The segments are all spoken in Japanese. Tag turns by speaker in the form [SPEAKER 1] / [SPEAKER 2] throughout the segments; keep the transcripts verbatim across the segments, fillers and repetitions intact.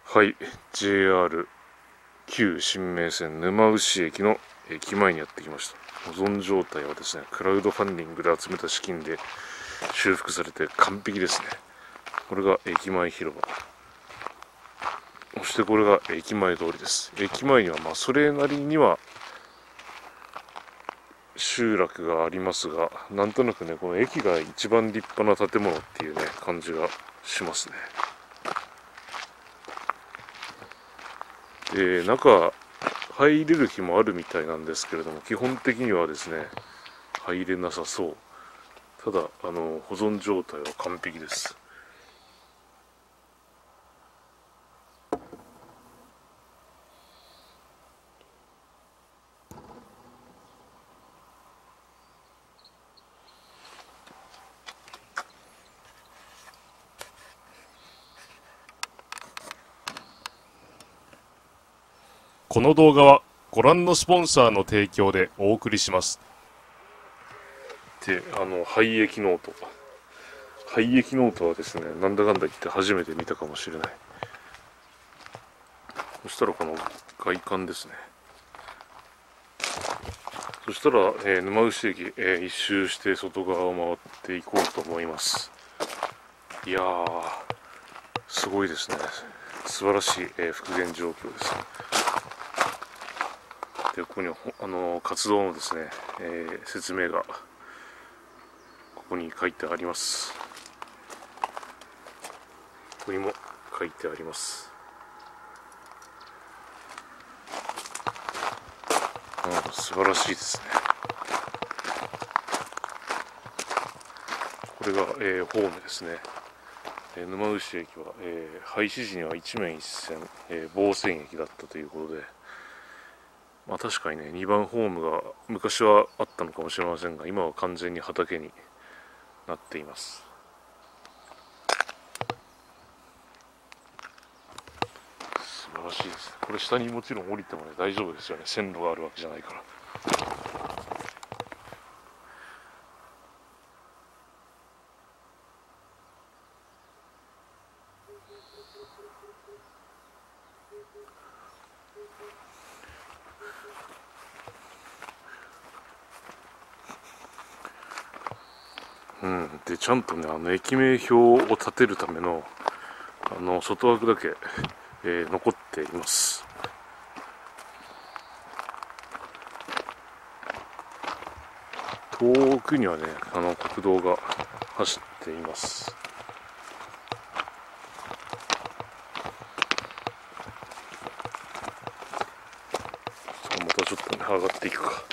[SPEAKER 1] はい、ジェイアール 旧新名線沼牛駅の駅前にやってきました。保存状態はですね、クラウドファンディングで集めた資金で修復されて完璧ですね。これが駅前広場、そしてこれが駅前通りです。駅前にはまあそれなりには集落がありますが、なんとなくね、この駅が一番立派な建物っていうね感じがしますね。で、中入れる日もあるみたいなんですけれども、基本的にはですね入れなさそう。ただあの保存状態は完璧です。
[SPEAKER 2] この動画はご覧のスポンサーの提供でお送りします。
[SPEAKER 1] で、あの廃駅ノート廃駅ノートはですね、なんだかんだ言って初めて見たかもしれない。そしたらこの外観ですね。そしたら、えー、沼牛駅、えー、一周して外側を回っていこうと思います。いやー、すごいですね。素晴らしい、えー、復元状況です。で、ここにあの活動のですね、えー、説明がここに書いてあります。ここにも書いてあります。うん、素晴らしいですね。これが、えー、ホームですね。えー、沼牛駅は、えー、廃止時には一面一線、えー、防線駅だったということで、まあ確かにね、にばんホームが昔はあったのかもしれませんが、今は完全に畑になっています。素晴らしいですね。これ下にもちろん降りてもね大丈夫ですよね。線路があるわけじゃないから。うん、でちゃんとね、あの駅名標を立てるためのあの外枠だけ、えー、残っています。遠くにはね、あの国道が走っています。またちょっとね上がっていくか。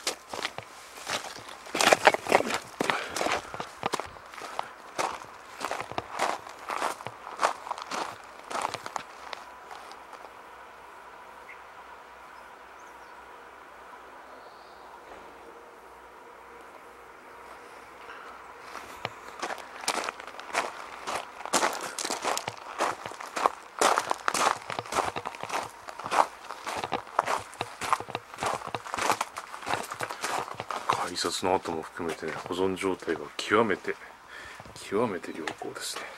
[SPEAKER 1] 改札の後も含めてね、保存状態が極めて極めて良好ですね。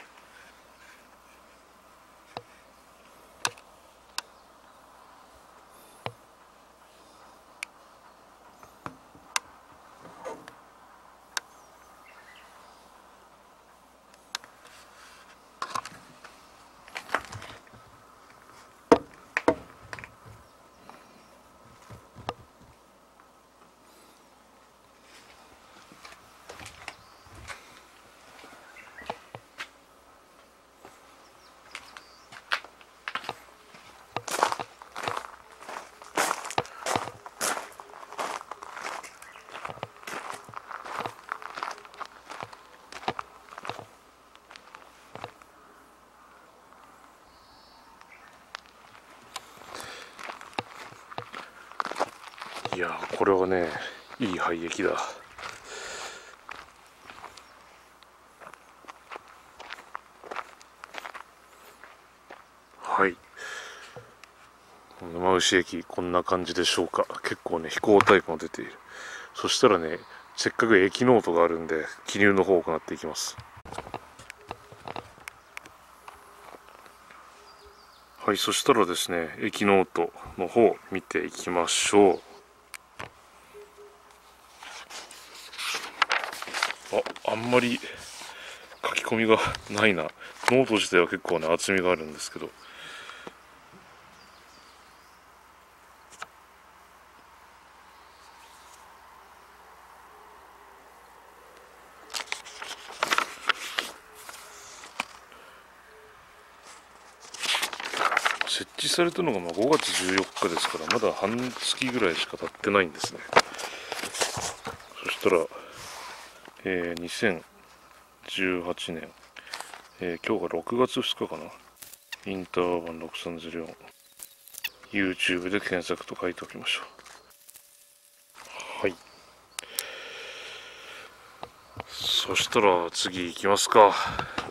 [SPEAKER 1] いやー、これはね、いい廃駅だ。はい、沼牛駅こんな感じでしょうか。結構ね飛行タイプも出ている。そしたらね、せっかく駅ノートがあるんで記入の方を行っていきます。 はい、そしたらですね、駅ノートの方見ていきましょう。あ、あんまり書き込みがないな。ノート自体は結構ね、厚みがあるんですけど。設置されたのがまあごがつじゅうよっかですから、まだ半月ぐらいしか経ってないんですね。そしたら、えー、にせんじゅうはちねん、えー、今日がろくがつふつかかな。インターバンろくさんゼロよん、YouTube で検索と書いておきましょう。はい。そしたら次行きますか。